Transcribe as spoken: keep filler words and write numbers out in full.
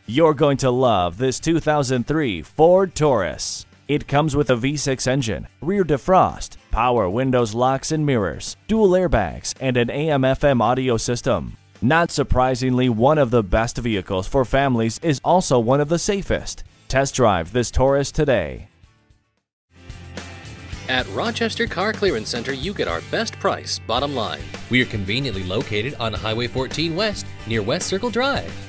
You're going to love this two thousand three Ford Taurus. It comes with a V six engine, rear defrost, power windows, locks and mirrors, dual airbags, and an A M F M audio system. Not surprisingly, one of the best vehicles for families is also one of the safest. Test drive this Taurus today. At Rochester Car Clearance Center, you get our best price, bottom line. We are conveniently located on Highway fourteen West near West Circle Drive.